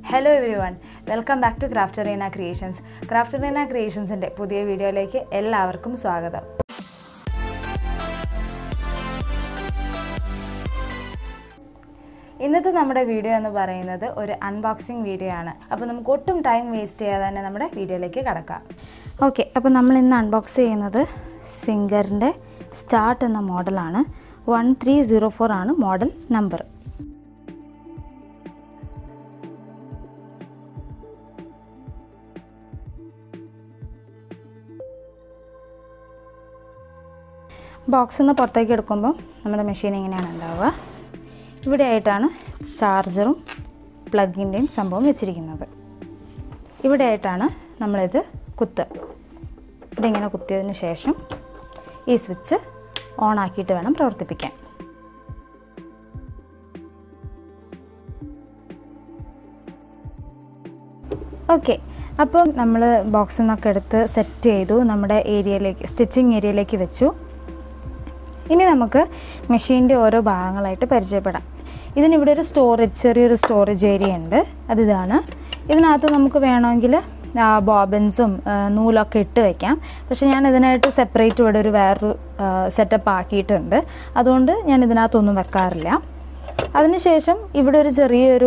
Hello everyone, welcome back to Crafterina Creations. Crafterina Creations ന്റെ പുതിയ വീഡിയോയിലേക്ക് എല്ലാവർക്കും സ്വാഗതം. ഇന്നത്തെ നമ്മുടെ വീഡിയോ എന്ന് പറയുന്നത് ഒരു അൺബോക്സിംഗ് വീഡിയോ ആണ്. അപ്പോൾ നമുക്ക് ഒട്ടും ടൈം വേസ്റ്റ് ചെയ്യാതെ തന്നെ നമ്മുടെ വീഡിയോയിലേക്ക് കടക്കാം. ഓക്കേ, അപ്പോൾ നമ്മൾ ഇന്ന് അൺബോക്സ് ചെയ്യുന്നത് സിംഗറിന്റെ സ്റ്റാർട്ട് എന്ന മോഡലാണ്. 1304 ആണ് മോഡൽ നമ്പർ. ബോക്സിൽ നിന്ന് പുറത്തേക്ക് എടുക്കുമ്പോൾ നമ്മുടെ മെഷീൻ ഇങ്ങനെയാണ് ഉണ്ടാവുക. ഇവിടെ ആയിട്ടാണ് ചാർജറും പ്ലഗിൻ്റെയും സംഭവം വെച്ചിരിക്കുന്നത്. ഇവിടെ ആയിട്ടാണ് നമ്മളിത് ഇവിടെ ഇങ്ങനെ കുത്തിയതിന് ശേഷം ഈ സ്വിച്ച് ഓൺ ആക്കിയിട്ട് വേണം പ്രവർത്തിപ്പിക്കാൻ. ഓക്കെ, അപ്പം നമ്മൾ ബോക്സിൽ നിന്നൊക്കെ എടുത്ത് സെറ്റ് ചെയ്തു, നമ്മുടെ ഏരിയയിലേക്ക് സ്റ്റിച്ചിങ് ഏരിയയിലേക്ക് വെച്ചു. ഇനി നമുക്ക് മെഷീൻ്റെ ഓരോ ഭാഗങ്ങളായിട്ട് പരിചയപ്പെടാം. ഇതിനിവിടെ ഒരു ചെറിയൊരു സ്റ്റോറേജ് ഏരിയ ഉണ്ട്. അതിതാണ്. ഇതിനകത്ത് നമുക്ക് വേണമെങ്കിൽ ബോബിൻസും നൂലൊക്കെ ഇട്ട് വയ്ക്കാം. പക്ഷേ ഞാൻ ഇതിനായിട്ട് സെപ്പറേറ്റ് ഇവിടെ വേറൊരു സെറ്റപ്പ് ആക്കിയിട്ടുണ്ട്. അതുകൊണ്ട് ഞാൻ ഇതിനകത്തൊന്നും വെക്കാറില്ല. അതിനുശേഷം ഇവിടെ ഒരു ചെറിയൊരു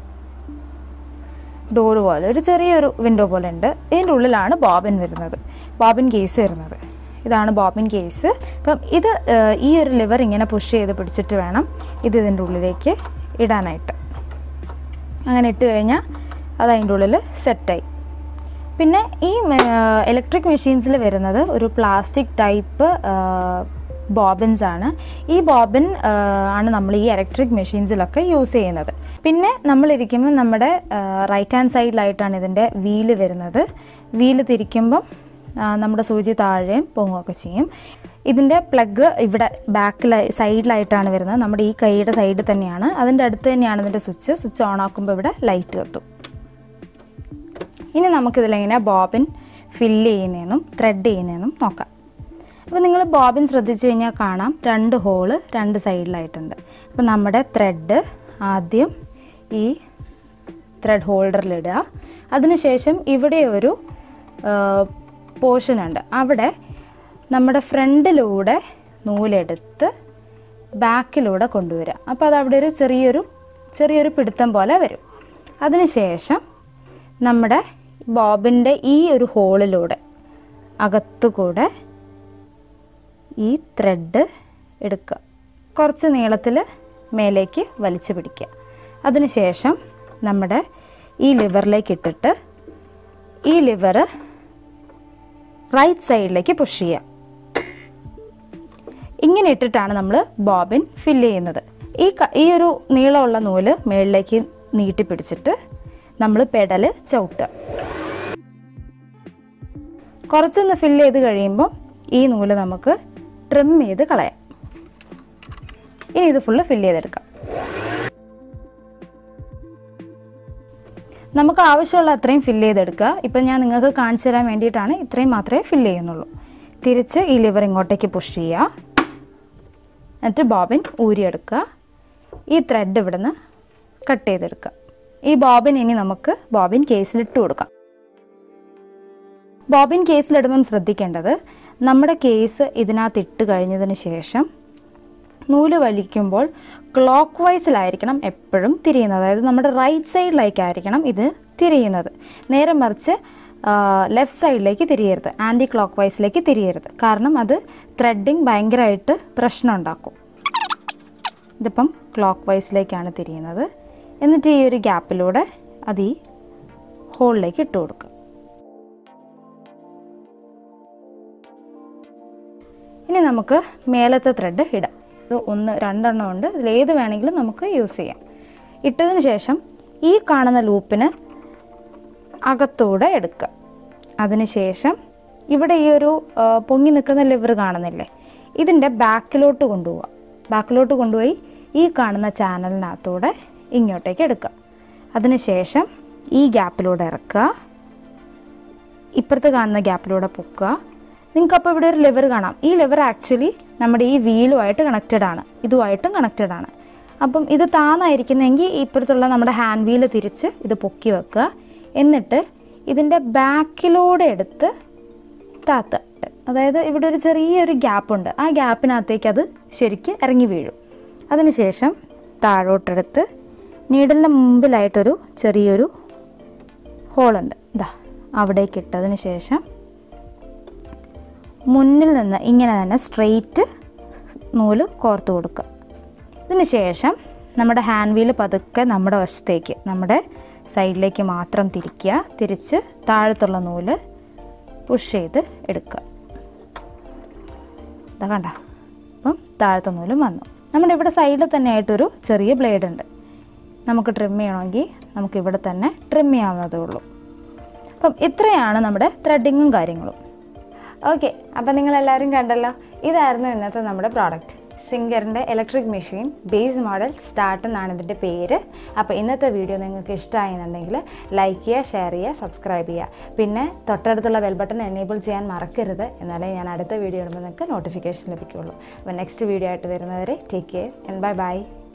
ഡോറ് പോലെ ചെറിയൊരു വിൻഡോ പോലെ ഉണ്ട്. ഇതിൻ്റെ ഉള്ളിലാണ് ബോബിൻ കേസ് വരുന്നത്. ഇതാണ് ബോബിൻ കേസ്. അപ്പം ഈ ഒരു ലിവർ ഇങ്ങനെ പുഷ് ചെയ്ത് പിടിച്ചിട്ട് വേണം ഇതിൻ്റെ ഉള്ളിലേക്ക് ഇടാനായിട്ട്. അങ്ങനെ ഇട്ട് കഴിഞ്ഞാൽ അത് അതിൻ്റെ ഉള്ളിൽ സെറ്റായി. പിന്നെ ഈ ഇലക്ട്രിക് മെഷീൻസിൽ വരുന്നത് ഒരു പ്ലാസ്റ്റിക് ടൈപ്പ് ബോബിൻസ് ആണ്. ഈ ബോബിൻ ആണ് നമ്മൾ ഈ ഇലക്ട്രിക് മെഷീൻസിലൊക്കെ യൂസ് ചെയ്യുന്നത്. പിന്നെ നമ്മളിരിക്കുമ്പോൾ നമ്മുടെ റൈറ്റ് ഹാൻഡ് സൈഡിലായിട്ടാണ് ഇതിൻ്റെ വീല് വരുന്നത്. വീല് തിരിക്കുമ്പം നമ്മുടെ സൂചി താഴെയും പൊങ്ങുകയൊക്കെ ചെയ്യും. ഇതിൻ്റെ പ്ലഗ് ഇവിടെ സൈഡിലായിട്ടാണ് വരുന്നത്. നമ്മുടെ ഈ കൈയുടെ സൈഡിൽ തന്നെയാണ്. അതിൻ്റെ അടുത്ത് തന്നെയാണ് ഇതിൻ്റെ സ്വിച്ച് ഓൺ ആക്കുമ്പോൾ ഇവിടെ ലൈറ്റ് കത്തും. ഇനി നമുക്കിതിലെങ്ങനെ ബോബിൻ ഫില്ല് ചെയ്യുന്നതെന്നും ത്രെഡ് ചെയ്യുന്നതെന്നും നോക്കാം. അപ്പോൾ നിങ്ങൾ ബോബിൻ ശ്രദ്ധിച്ചു കഴിഞ്ഞാൽ കാണാം, 2 ഹോള് 2 സൈഡിലായിട്ടുണ്ട്. അപ്പോൾ നമ്മുടെ ത്രെഡ് ആദ്യം ഈ ത്രെഡ് ഹോൾഡറിലിടുക. അതിനുശേഷം ഇവിടെ ഒരു പോർഷൻ ഉണ്ട്. അവിടെ നമ്മുടെ ഫ്രണ്ടിലൂടെ നൂലെടുത്ത് ബാക്കിലൂടെ കൊണ്ടുവരിക. അപ്പോൾ അതവിടെ ഒരു ചെറിയൊരു പിടുത്തം പോലെ വരും. അതിനുശേഷം നമ്മുടെ ബോബിൻ്റെ ഈ ഒരു ഹോളിലൂടെ അകത്തുകൂടെ ഈ ത്രെഡ് എടുക്കുക. കുറച്ച് നീളത്തിൽ മേലേക്ക് വലിച്ചു പിടിക്കുക. അതിനുശേഷം നമ്മുടെ ഈ ലിവറിലേക്ക് ഇട്ടിട്ട് ഈ ലിവർ റൈറ്റ് സൈഡിലേക്ക് പുഷ് ചെയ്യുക. ഇങ്ങനെ ഇട്ടിട്ടാണ് നമ്മൾ ബോബിൻ ഫില്ല് ചെയ്യുന്നത്. ഈ ഒരു നീളമുള്ള നൂല് മുകളിലേക്ക് നീട്ടി പിടിച്ചിട്ട് നമ്മൾ പെഡൽ ചവിട്ടുക. കുറച്ചൊന്ന് ഫില്ല് ചെയ്ത് കഴിയുമ്പോൾ ഈ നൂല് നമുക്ക് ട്രിം ചെയ്ത് കളയാം. ഇനി ഇത് ഫുള്ള് ഫില്ല് ചെയ്തെടുക്കാം. നമുക്ക് ആവശ്യമുള്ള അത്രയും ഫില്ല് ചെയ്തെടുക്കുക. ഇപ്പം ഞാൻ നിങ്ങൾക്ക് കാണിച്ചു തരാൻ വേണ്ടിയിട്ടാണ് ഇത്രയും മാത്രമേ ഫില്ല് ചെയ്യുന്നുള്ളൂ. തിരിച്ച് ഈ ലിവർ ഇങ്ങോട്ടേക്ക് പുഷ് ചെയ്യുക. എന്നിട്ട് ബോബിൻ ഊരിയെടുക്കുക. ഈ ത്രെഡ് ഇവിടുന്ന് കട്ട് ചെയ്തെടുക്കുക. ഈ ബോബിൻ ഇനി നമുക്ക് ബോബിൻ കേസിലിട്ട് കൊടുക്കാം. ബോബിൻ കേസിലിടുമ്പം ശ്രദ്ധിക്കേണ്ടത്, നമ്മുടെ കേസ് ഇതിനകത്ത് ഇട്ട് കഴിഞ്ഞതിന് ശേഷം നൂല് വലിക്കുമ്പോൾ ക്ലോക്ക് വൈസിലായിരിക്കണം എപ്പോഴും തിരിയുന്നത്. അതായത് നമ്മുടെ റൈറ്റ് സൈഡിലേക്കായിരിക്കണം ഇത് തിരിയുന്നത്. നേരെ മറിച്ച് ലെഫ്റ്റ് സൈഡിലേക്ക് തിരിയരുത്, ആൻറ്റി ക്ലോക്ക് വൈസിലേക്ക് തിരിയരുത്. കാരണം അത് ത്രെഡിങ് ഭയങ്കരമായിട്ട് പ്രശ്നം ഉണ്ടാക്കും. ഇതിപ്പം ക്ലോക്ക് വൈസിലേക്കാണ് തിരിയുന്നത്. എന്നിട്ട് ഈ ഒരു ഗ്യാപ്പിലൂടെ അത് ഈ ഹോളിലേക്ക് ഇട്ട് കൊടുക്കുക. ഇനി നമുക്ക് മേലത്തെ ത്രെഡ് ഇടാം. ഇത് 2 ഉണ്ട്. ഇതിലേത് വേണമെങ്കിലും നമുക്ക് യൂസ് ചെയ്യാം. ഇട്ടതിന് ശേഷം ഈ കാണുന്ന ലൂപ്പിന് അകത്തൂടെ എടുക്കുക. അതിനുശേഷം ഇവിടെ ഈ ഒരു പൊങ്ങി നിൽക്കുന്ന ലിവർ കാണുന്നില്ലേ, ഇതിൻ്റെ ബാക്കിലോട്ട് കൊണ്ടുപോയി ഈ കാണുന്ന ചാനലിനകത്തൂടെ ഇങ്ങോട്ടേക്ക് എടുക്കുക. അതിനുശേഷം ഈ ഗ്യാപ്പിലൂടെ ഇറക്കുക. ഇപ്പുറത്ത് കാണുന്ന ഗ്യാപ്പിലൂടെ പൊക്കുക. നിങ്ങൾക്കപ്പോൾ ഇവിടെ ഒരു ലിവർ കാണാം. ഈ ലിവർ ആക്ച്വലി നമ്മുടെ ഈ വീലുമായിട്ട് കണക്റ്റഡ് ആണ്, ഇതുമായിട്ടും കണക്റ്റഡ് ആണ്. അപ്പം ഇത് താന്നായിരിക്കുന്നെങ്കിൽ ഇപ്പുറത്തുള്ള നമ്മുടെ ഹാൻഡ് വീൽ തിരിച്ച് ഇത് പൊക്കി വെക്കുക. എന്നിട്ട് ഇതിൻ്റെ ബാക്കിലൂടെ എടുത്ത് താത്തുക. അതായത് ഇവിടെ ഒരു ചെറിയൊരു ഗ്യാപ്പുണ്ട്, ആ ഗ്യാപ്പിനകത്തേക്ക് അത് ശരിക്ക് ഇറങ്ങി വീഴും. അതിനുശേഷം താഴോട്ടെടുത്ത് നീഡലിൻ്റെ മുമ്പിലായിട്ടൊരു ചെറിയൊരു ഹോളുണ്ട്, ഇതാ അവിടേക്ക് ഇട്ടതിന് ശേഷം മുന്നിൽ നിന്ന് ഇങ്ങനെ തന്നെ സ്ട്രെയിറ്റ് നൂല് കോർത്ത് കൊടുക്കുക. ഇതിന് ശേഷം നമ്മുടെ ഹാൻഡ് വീൽ പതുക്കെ നമ്മുടെ വശത്തേക്ക്, നമ്മുടെ സൈഡിലേക്ക് മാത്രം തിരിക്കുക. തിരിച്ച് താഴത്തുള്ള നൂല് പുഷ് ചെയ്ത് എടുക്കുക. ഇതാ കണ്ട, അപ്പം താഴത്തെ നൂലും വന്നു. നമ്മുടെ ഇവിടെ സൈഡിൽ തന്നെ ആയിട്ടൊരു ചെറിയ ബ്ലേഡ് ഉണ്ട്. നമുക്ക് ട്രിം ചെയ്യണമെങ്കിൽ നമുക്കിവിടെ തന്നെ ട്രിം ചെയ്യാവുന്നതേ ഉള്ളൂ. അപ്പം ഇത്രയാണ് നമ്മുടെ ത്രെഡിങ്ങും കാര്യങ്ങളും. ഓക്കെ, അപ്പം നിങ്ങളെല്ലാവരും കണ്ടല്ലോ, ഇതായിരുന്നു ഇന്നത്തെ നമ്മുടെ പ്രോഡക്റ്റ്. സിംഗറിൻ്റെ electric machine base model start എന്നാണ് ഇതിൻ്റെ പേര്. അപ്പോൾ ഇന്നത്തെ വീഡിയോ നിങ്ങൾക്ക് ഇഷ്ടമായെന്നുണ്ടെങ്കിൽ ലൈക്ക് ചെയ്യുക, ഷെയർ ചെയ്യുക, സബ്സ്ക്രൈബ് ചെയ്യുക. പിന്നെ തൊട്ടടുത്തുള്ള ബെൽ ബട്ടൺ എനേബിൾ ചെയ്യാൻ മറക്കരുത്, എന്നാലേ ഞാൻ അടുത്ത വീഡിയോ ഇടുമ്പോൾ നിങ്ങൾക്ക് നോട്ടിഫിക്കേഷൻ ലഭിക്കുകയുള്ളൂ. അപ്പോൾ നെക്സ്റ്റ് വീഡിയോ ആയിട്ട് വരുന്നവരെ take care and bye by.